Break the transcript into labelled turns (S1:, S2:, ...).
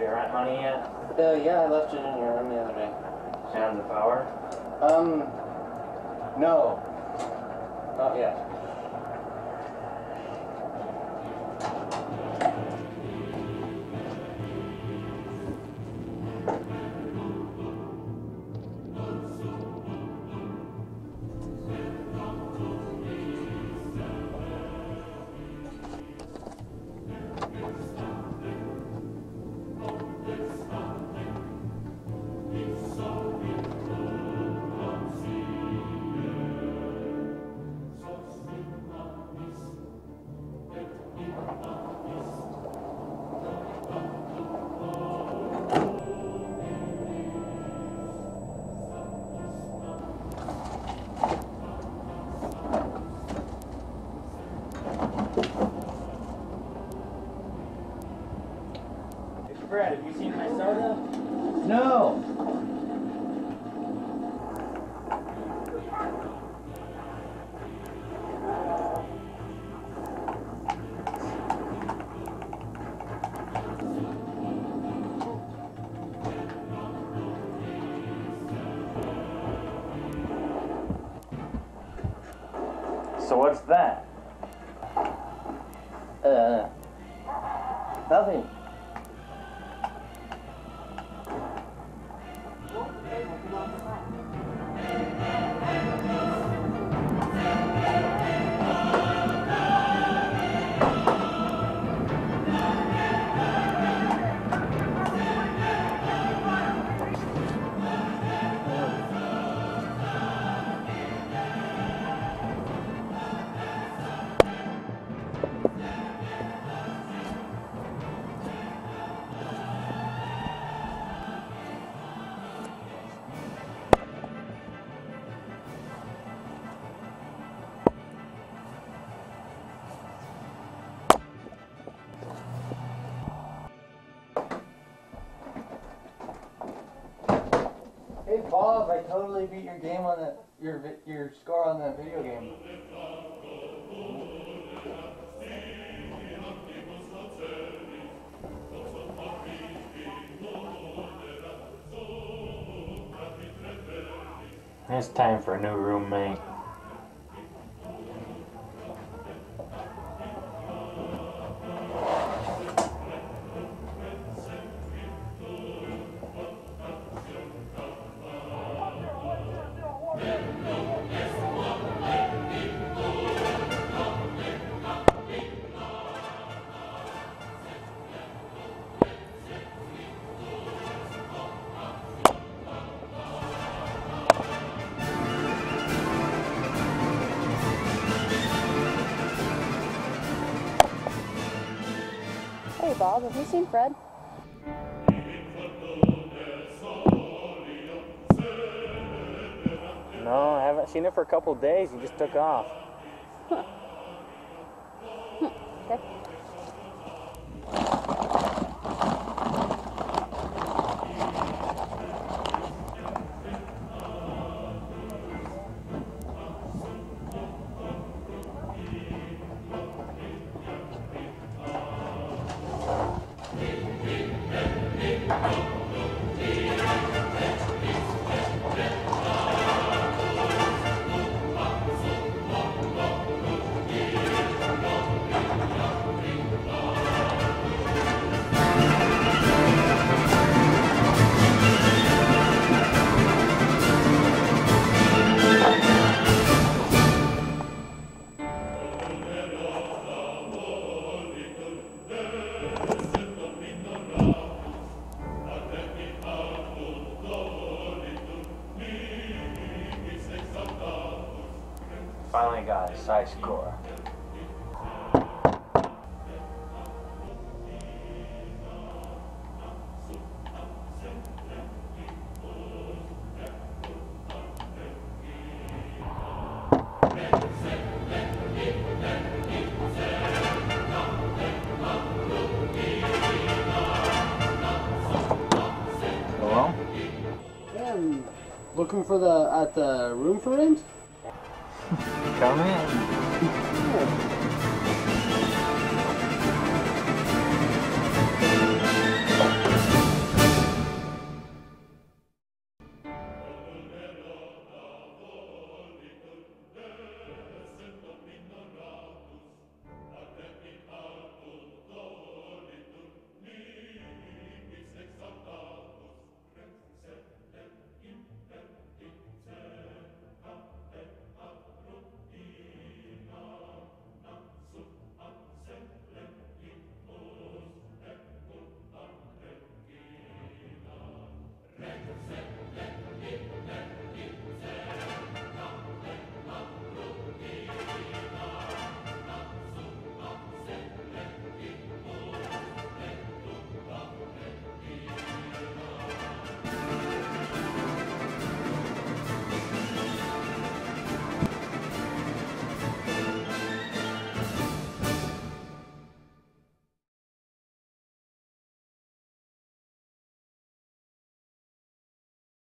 S1: your rent money yet?
S2: Yeah, I left it in your room the other day.
S1: And the power?
S2: No. Not yet.
S1: Brad, have you seen my soda?
S2: No!
S1: So what's that?
S2: Nothing. Hey Bob, I totally beat your game on that, your score on that video game.
S1: It's time for a new roommate.
S3: Hey Bob, have you seen Fred?
S1: No, I haven't seen it for a couple days. He just took off.
S3: Okay.
S1: Finally got a high score. Hello?
S2: Yeah, I'm looking for at the room for rent?
S1: Come in.